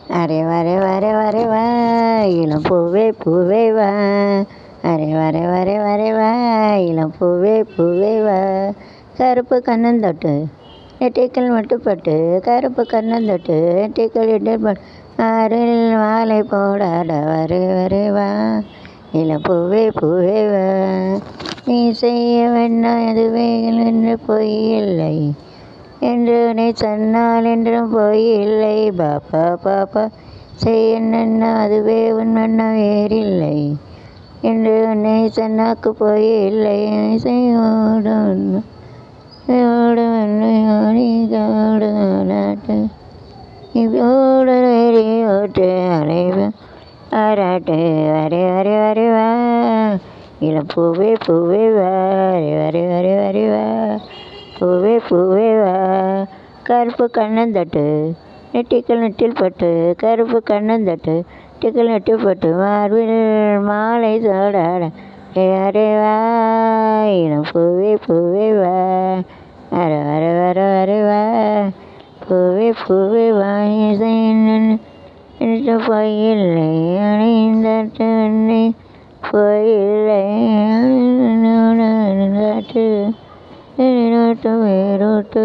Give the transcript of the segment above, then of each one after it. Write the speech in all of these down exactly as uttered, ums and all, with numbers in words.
Array வரே வரே வரே வா இளம் பூவே பூவே வா அரே வரே வரே வரே வா இளம் பூவே பூவே வா கருப்பு கண்ணந்தொட்டு நெட்டிக்கல் மட்டுப்பட்டு கருப்பு கண்ணந்தொட்டு நெட்டிக்கல் இட்டு ஆறில் மாலை போடாட வரே வரே வா இளம் பூவே பூவே வா நீ செய்ய வேண்டாம் அதுவே என்று பொய் இல்லை என்று நீ சொன்னால் என்றும் பொய் இல்லை பாப்பா பாப்பா செய்ய என்ன அதுவே உன் வண்ணம் வேறில்லை என்று உன்னை சொன்னாக்கு பொய் இல்லை செய்யோடும் நாட்டு இப்போடு வேறே ஓட்டு அலைவு ஆராட்டு வரே வரே வரே வா இளம் பூவே பூவே வா வரே வரே வரே வா பூவே பூவே வா கருப்பு கண்ணந்தொட்டு நெட்டிக்கல் நெட்டில் பட்டு கருப்பு கண்ணந்தொட்டு நெட்டிக்கல் நெட்டில் பட்டு மார்பில் மாலை சோடாட அரே வா இளம் பூவே பூவே வா வர வர வர வர வா பூவே பூவே வா என்று பொய்யில்லை அணிந்தட்டு பொய்யில்லை நாட்டு ரோட்டு வேரோட்டு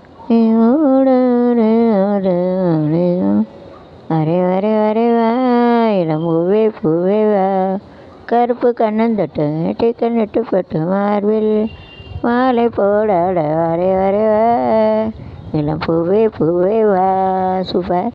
அரே வரே வரே வா இளம் பூவே பூவே வா கருப்பு கண்ணந்தொட்டு நெட்டிக்கல் நெட்டுப்பட்டு மார்பில் மாலை போடாட வரே வரே வா இளம் பூவே பூவே வா சூப்பர்.